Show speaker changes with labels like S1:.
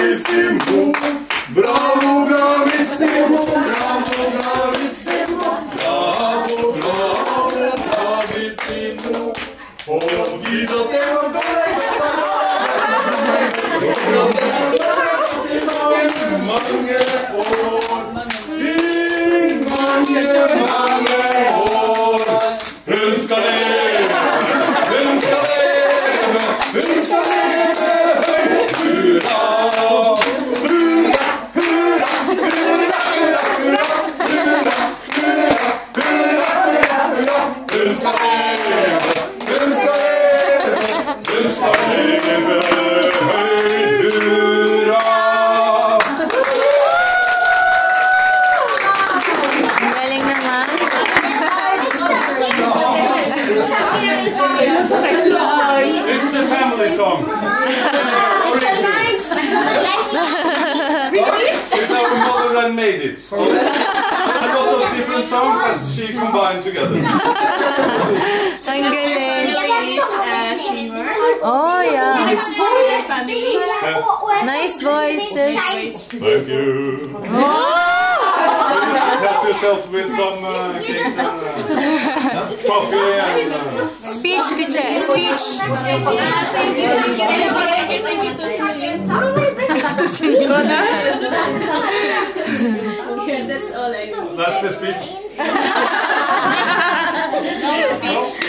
S1: bravissimo, bravo, bravissimo, bravo, bravissimo, bravo, bravo, bravissimo. Oh, Guido, te lo
S2: It's the family song. It's our mother that made it. A lot of different songs that she combined together.
S3: Ang galing.
S4: Oh, yeah.
S3: Nice voices.
S2: Thank you. Please help yourself with some cakes and coffee and...
S3: Speech, teacher. Speech.
S5: Thank you to Senor. Okay, that's all I know.
S2: That's the speech.
S5: Speech.